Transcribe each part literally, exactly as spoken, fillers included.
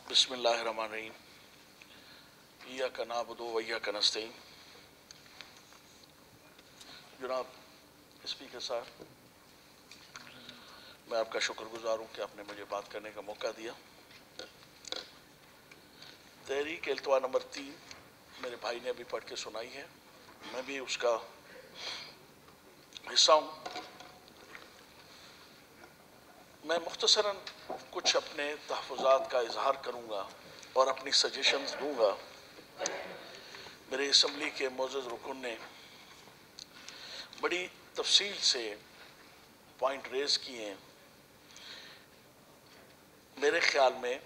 बिस्मिल्लाहिर्रहमानिर्रहीम। इय्याका नअबुदु व इय्याका नस्तईन। जनाब स्पीकर साहब, मैं आपका शुक्रगुजार हूँ कि आपने मुझे बात करने का मौका दिया। तहरीक इल्तवा नंबर तीन मेरे भाई ने अभी पढ़ के सुनाई है, मैं भी उसका हिस्सा हूँ। मैं मुख्तसरन कुछ अपने तहफ़्फ़ुज़ात का इजहार करूँगा और अपनी सजेशंस दूँगा। मेरे असम्बली के मोअज़्ज़ज़ रुकन ने बड़ी तफसील से पॉइंट रेज़ किए हैं। मेरे ख्याल में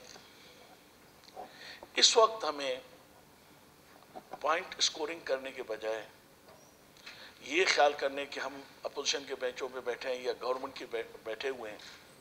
इस वक्त हमें पॉइंट स्कोरिंग करने के बजाय ये ख्याल करने कि हम अपोजिशन के बेंचों पे बैठे हैं या गवर्नमेंट के बैठे हुए हैं,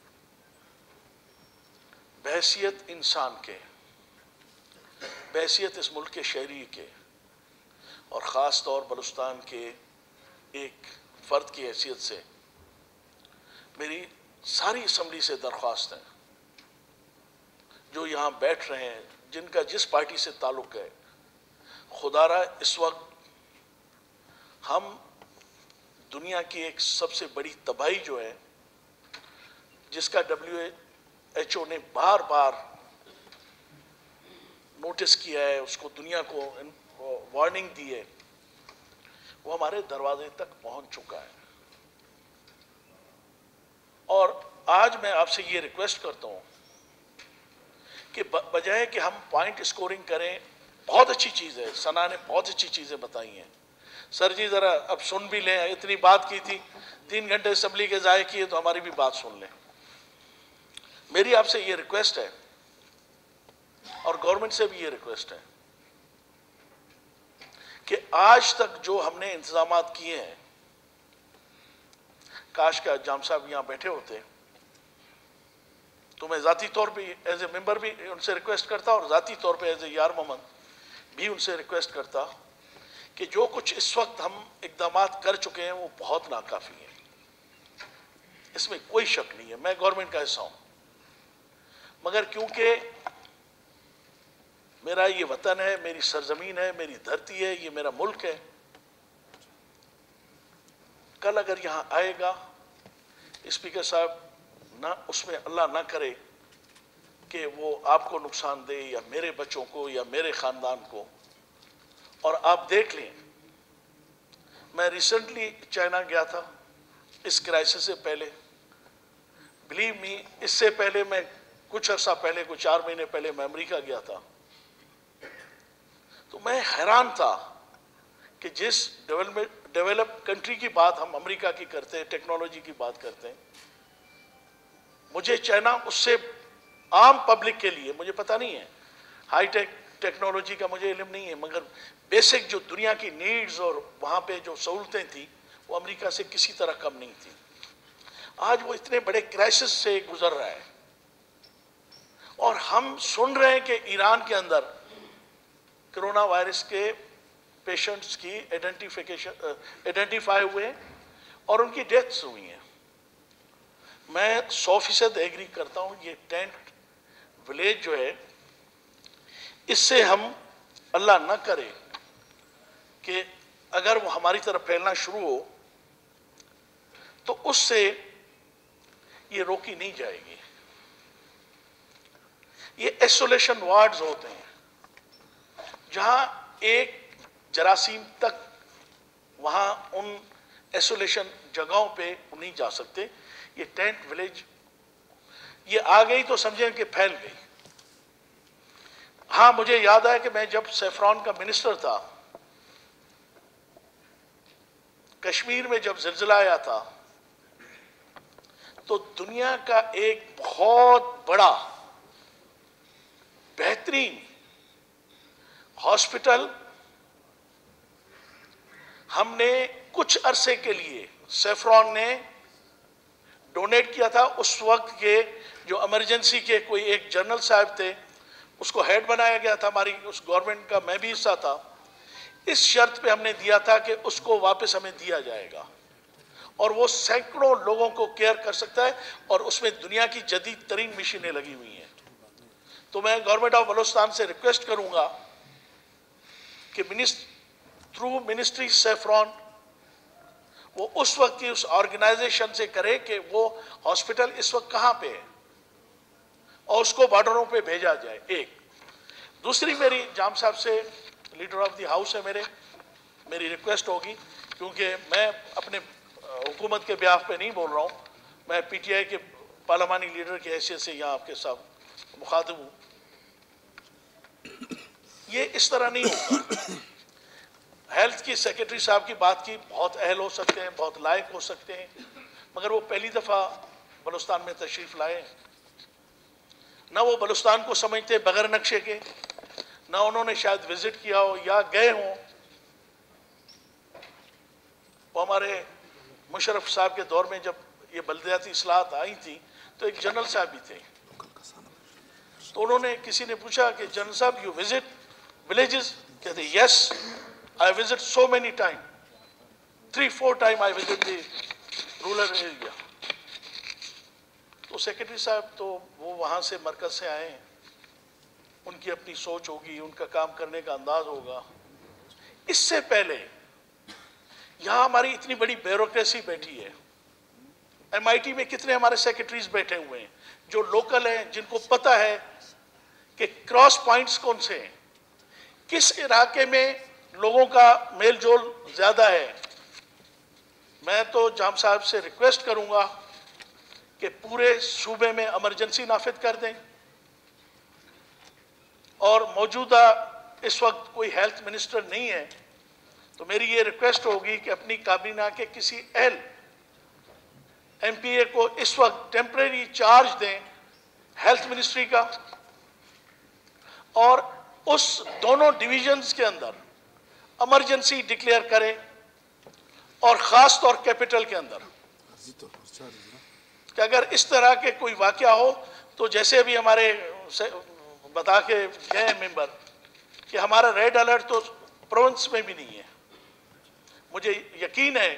बहैसियत इंसान के, बहैसियत इस मुल्क के शहरी के और ख़ास तौर बलूचिस्तान के एक फ़र्द की हैसियत से मेरी सारी असम्बली से दरख्वास्त है, जो यहाँ बैठ रहे हैं, जिनका जिस पार्टी से ताल्लुक़ है, खुदारा इस वक्त हम दुनिया की एक सबसे बड़ी तबाही जो है, जिसका डब्ल्यू एच ओ ने बार बार नोटिस किया है, उसको दुनिया को वार्निंग दी है, वो हमारे दरवाजे तक पहुंच चुका है। और आज मैं आपसे ये रिक्वेस्ट करता हूं कि बजाय कि हम पॉइंट स्कोरिंग करें, बहुत अच्छी चीज़ है, सना ने बहुत अच्छी चीज़ें बताई हैं। सर जी ज़रा अब सुन भी लें, इतनी बात की थी, तीन घंटे असम्बली के ज़ाय किए, तो हमारी भी बात सुन लें। मेरी आपसे ये रिक्वेस्ट है और गवर्नमेंट से भी ये रिक्वेस्ट है कि आज तक जो हमने इंतजामात किए हैं, काश का जाम साहब यहाँ बैठे होते, तो मैं ज़ाती तौर पे एज ए मेंबर भी उनसे रिक्वेस्ट करता और ज़ाती तौर पे एज ए यार मोहम्मद भी उनसे रिक्वेस्ट करता कि जो कुछ इस वक्त हम इक़दामात कर चुके हैं वो बहुत नाकाफ़ी है, इसमें कोई शक नहीं है। मैं गवर्नमेंट का हिस्सा हूँ, मगर क्योंकि मेरा ये वतन है, मेरी सरजमीन है, मेरी धरती है, ये मेरा मुल्क है, कल अगर यहाँ आएगा स्पीकर साहब, ना उसमें अल्लाह ना करे कि वो आपको नुकसान दे या मेरे बच्चों को या मेरे ख़ानदान को। और आप देख लें, मैं रिसेंटली चाइना गया था इस क्राइसिस से पहले, बिलीव मी, इससे पहले मैं कुछ अर्सा पहले, कुछ चार महीने पहले मैं अमेरिका गया था, तो मैं हैरान था कि जिस डेवलपमेंट डेवलप कंट्री की बात हम अमेरिका की करते हैं, टेक्नोलॉजी की बात करते हैं, मुझे चाइना उससे आम पब्लिक के लिए, मुझे पता नहीं है हाई टेक टेक्नोलॉजी का मुझे इल्म नहीं है, मगर बेसिक जो दुनिया की नीड्स और वहाँ पे जो सहूलतें थी वो अमेरिका से किसी तरह कम नहीं थी। आज वो इतने बड़े क्राइसिस से गुजर रहा है और हम सुन रहे हैं कि ईरान के अंदर कोरोना वायरस के पेशेंट्स की आइडेंटिफिकेशन आइडेंटिफाई हुए और उनकी डेथ्स हुई हैं। मैं सौ फीसद एग्री करता हूँ, ये टेंट विलेज जो है, इससे हम अल्लाह न करे कि अगर वो हमारी तरफ फैलना शुरू हो तो उससे ये रोकी नहीं जाएगी। ये आइसोलेशन वार्ड्स होते हैं जहां एक जरासीम तक वहां उन आइसोलेशन जगहों पे नहीं जा सकते। ये टेंट विलेज ये आ गई तो समझें कि फैल गई। हाँ, मुझे याद आया कि मैं जब सैफरॉन का मिनिस्टर था, कश्मीर में जब ज़िलज़िला आया था, तो दुनिया का एक बहुत बड़ा बेहतरीन हॉस्पिटल हमने कुछ अरसे के लिए सैफरॉन ने डोनेट किया था। उस वक्त के जो इमरजेंसी के कोई एक जनरल साहब थे, उसको हेड बनाया गया था, हमारी उस गवर्नमेंट का मैं भी हिस्सा था। इस शर्त पे हमने दिया था कि उसको वापस हमें दिया जाएगा और वो सैकड़ों लोगों को केयर कर सकता है और उसमें दुनिया की जदीद तरीन मशीनें लगी हुई हैं। تو میں گورنمنٹ آف بلوچستان سے ریکویسٹ کروں گا کہ تھرو منسٹری سیفران وہ اس وقت کی اس آرگنائزیشن سے کرے کہ وہ ہاسپٹل اس وقت کہاں پہ ہے اور اس کو بارڈروں پہ بھیجا جائے. ایک دوسری میری جام صاحب سے, لیڈر آف دی ہاؤس ہے میرے, میری ریکویسٹ ہوگی, کیونکہ میں اپنے حکومت کے بیاف پہ نہیں بول رہا ہوں, میں پی ٹی آئی کے پارلیمانی لیڈر کی حیثیت سے یہاں آپ کے ساتھ مخاطب ہوں. یہ اس طرح نہیں ہوگا. ہیلتھ کی سیکرٹری صاحب کی بات کی, بہت اہل ہو سکتے ہیں, بہت لائق ہو سکتے ہیں, مگر وہ پہلی دفعہ بلوچستان میں تشریف لائے, نہ وہ بلوچستان کو سمجھتے بغیر نقشے کے, نہ انہوں نے شاید وزٹ کیا ہو یا گئے ہوں. وہ ہمارے مشرف صاحب کے دور میں جب یہ بلدیاتی اصلاحات آئی تھی تو ایک جنرل صاحب بھی تھے, تو انہوں نے, کسی نے پوچھا کہ جنرل صاحب یو وزٹ ولیجز, کہتے yes I visit so many times, three, four times I visit the rural area. تو سیکرٹری صاحب تو وہ وہاں سے مرکز سے آئے ہیں, ان کی اپنی سوچ ہوگی, ان کا کام کرنے کا انداز ہوگا. اس سے پہلے یہاں ہماری اتنی بڑی بیوروکریسی بیٹھی ہے, ایم آئی ٹی میں کتنے ہمارے سیکرٹریز بیٹھے ہوئے ہیں جو لوکل ہیں, جن کو پتہ ہے کہ کراس پوائنٹس کون سے ہیں, کس علاقے میں لوگوں کا میل جول زیادہ ہے. میں تو جام صاحب سے ریکویسٹ کروں گا کہ پورے صوبے میں ایمرجنسی نافذ کر دیں, اور موجودہ اس وقت کوئی ہیلتھ منسٹر نہیں ہے, تو میری یہ ریکویسٹ ہوگی کہ اپنی کابینہ کے کسی اہل ایم پی اے کو اس وقت ٹیمپریری چارج دیں ہیلتھ منسٹری کا, اور اس دونوں ڈویژنز کے اندر ایمرجنسی ڈکلیئر کرے, اور خاص طور کیپٹل کے اندر کہ اگر اس طرح کے کوئی واقعہ ہو تو جیسے ابھی ہمارے بتا کے گئے ممبر کہ ہمارا ریڈ الرٹ تو پروونس میں بھی نہیں ہے. مجھے یقین ہے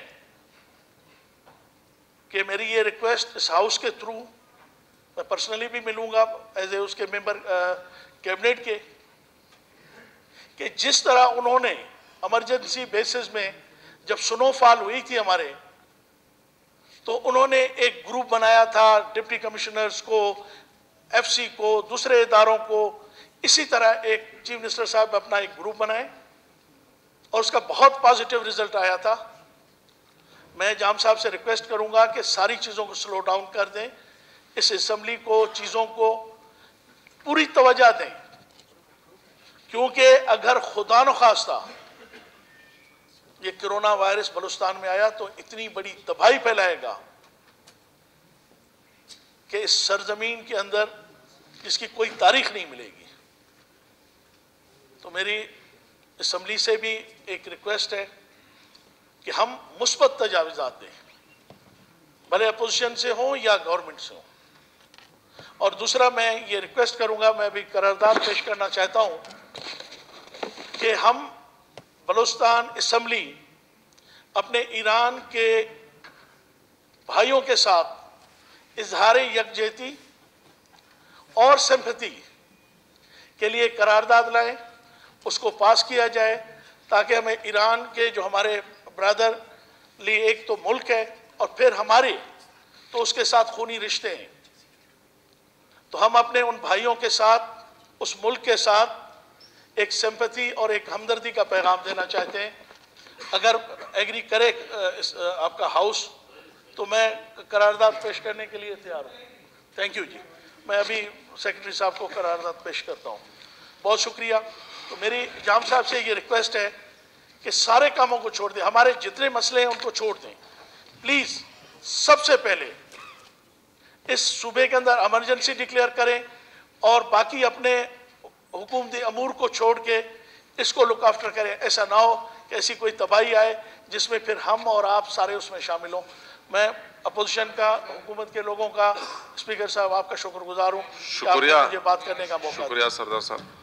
کہ میری یہ ریکویسٹ اس ہاؤس کے تھرو, میں پرسنلی بھی ملوں گا ایز اے اس کے ممبر کیبنٹ کے, کہ جس طرح انہوں نے ایمرجنسی بیسز میں جب سنو فال ہوئی تھی ہمارے, تو انہوں نے ایک گروپ بنایا تھا ڈپٹی کمشنرز کو, ایف سی کو, دوسرے اداروں کو, اسی طرح ایک چیف منسٹر صاحب اپنا ایک گروپ بنائے, اور اس کا بہت پازیٹیو رزلٹ آیا تھا. میں جام صاحب سے ریکویسٹ کروں گا کہ ساری چیزوں کو سلو ڈاؤن کر دیں, اس اسمبلی کو, چیزوں کو پوری توجہ دیں, کیونکہ اگر خدا نخواستہ یہ کرونا وائرس بلوچستان میں آیا تو اتنی بڑی تباہی پھیلائے گا کہ اس سرزمین کے اندر جس کی کوئی تاریخ نہیں ملے گی. تو میری اسمبلی سے بھی ایک ریکویسٹ ہے کہ ہم مثبت تجاویزات دیں, بھلے اپوزیشن سے ہوں یا گورنمنٹ سے ہوں. اور دوسرا میں یہ ریکویسٹ کروں گا, میں بھی قرارداد پیش کرنا چاہتا ہوں کہ ہم بلوچستان اسمبلی اپنے ایران کے بھائیوں کے ساتھ اظہار یکجہتی اور سمپتھی کے لیے قرارداد لائیں, اس کو پاس کیا جائے, تاکہ ہمیں ایران کے جو ہمارے برادر لی ایک تو ملک ہے اور پھر ہمارے تو اس کے ساتھ خونی رشتے ہیں, تو ہم اپنے ان بھائیوں کے ساتھ, اس ملک کے ساتھ ایک سمپتھی اور ایک ہمدردی کا پیغام دینا چاہتے ہیں. اگر ایگری کرے آپ کا ہاؤس تو میں قرارداد پیش کرنے کے لیے تیار ہوں. تھینک یو جی. میں ابھی سیکرٹری صاحب کو قرارداد پیش کرتا ہوں. بہت شکریہ. تو میری جام صاحب سے یہ ریکویسٹ ہے کہ سارے کاموں کو چھوڑ دیں, ہمارے جتنے مسئلے ہیں ان کو چھوڑ دیں پلیز. سب سے پہلے اس صوبے کے اندر ایمرجنسی ڈکلیئر کریں, اور باقی اپنے حکومتی امور کو چھوڑ کے اس کو لک آفٹر کریں. ایسا نہ ہو کہ ایسی کوئی تباہی آئے جس میں پھر ہم اور آپ سارے اس میں شامل ہوں. میں اپوزیشن کا, حکومت کے لوگوں کا, اسپیکر صاحب آپ کا شکر گزار ہوں کہ آپ نے مجھے بات کرنے کا موقع دیا. شکریہ سردار صاحب.